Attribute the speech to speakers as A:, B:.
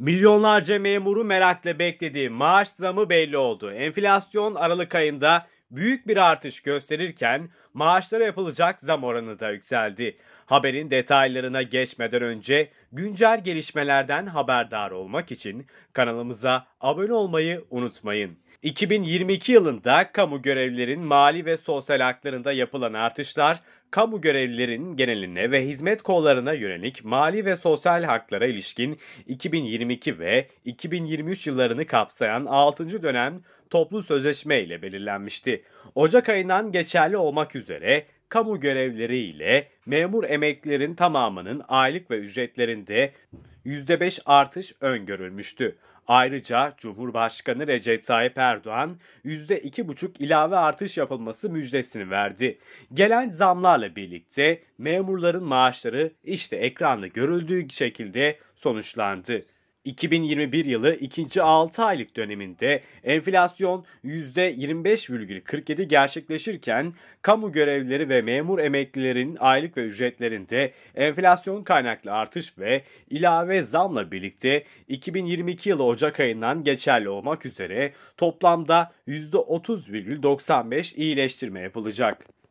A: Milyonlarca memuru merakla beklediği maaş zamı belli oldu. Enflasyon Aralık ayında büyük bir artış gösterirken maaşlara yapılacak zam oranı da yükseldi. Haberin detaylarına geçmeden önce güncel gelişmelerden haberdar olmak için kanalımıza abone olmayı unutmayın. 2022 yılında kamu görevlilerin mali ve sosyal haklarında yapılan artışlar, kamu görevlilerin geneline ve hizmet kollarına yönelik mali ve sosyal haklara ilişkin 2022 ve 2023 yıllarını kapsayan 6. dönem toplu sözleşme ile belirlenmişti. Ocak ayından geçerli olmak üzere kamu görevlileri ile memur emeklilerin tamamının aylık ve ücretlerinde %5 artış öngörülmüştü. Ayrıca Cumhurbaşkanı Recep Tayyip Erdoğan %2,5 ilave artış yapılması müjdesini verdi. Gelen zamlarla birlikte memurların maaşları işte ekranda görüldüğü şekilde sonuçlandı. 2021 yılı ikinci 6 aylık döneminde enflasyon %25,47 gerçekleşirken kamu görevlileri ve memur emeklilerin aylık ve ücretlerinde enflasyon kaynaklı artış ve ilave zamla birlikte 2022 yılı Ocak ayından geçerli olmak üzere toplamda %30,95 iyileştirme yapılacak.